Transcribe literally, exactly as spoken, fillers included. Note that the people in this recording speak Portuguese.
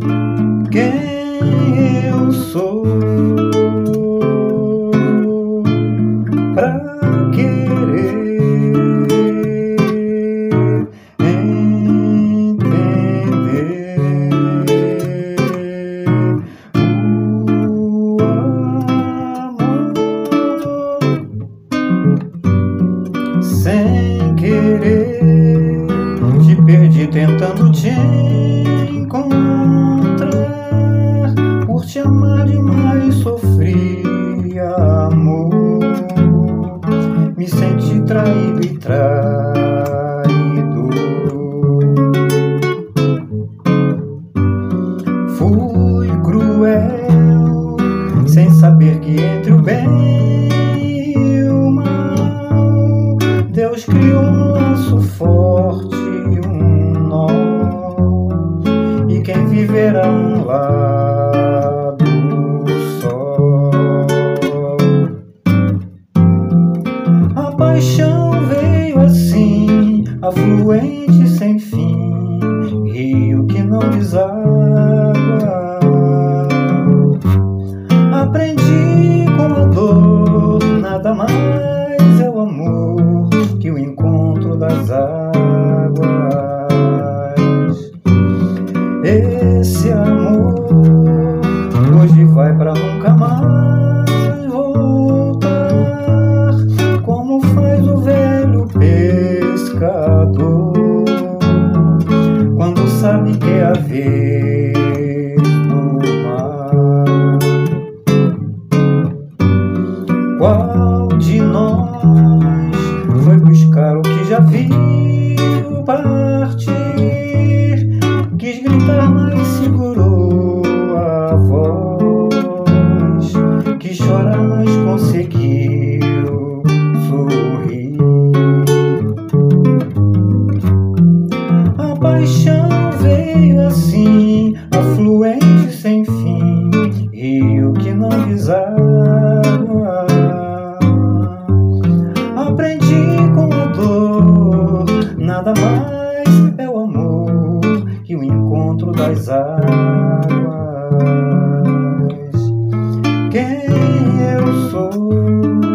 quem eu sou pra querer entender o amor sem querer. Te perdi tentando te encontrar, por te amar demais sofri, amor. Me senti traído e traído. Fui cruel, sem saber que entre o bem e o mal Deus criou um laço forte, um nó, e quem viverá um lado só. A paixão veio assim, afluente sem fim, rio que não deságua. Aprendi com a dor, nada mais é o amor que o encontro das águas. Esse amor hoje vai pra nunca mais voltar, como faz o velho pescador quando sabe que é a vez do mar. Qual de nós foi buscar o que já viu partir? Quis gritar, mas segurou a voz. Quis chorar, mas conseguiu sorrir. A paixão veio assim, afluente sem fim, rio que não deságua. Aprendi com a dor, nada mais é o amor que o encontro das águas. Quem eu sou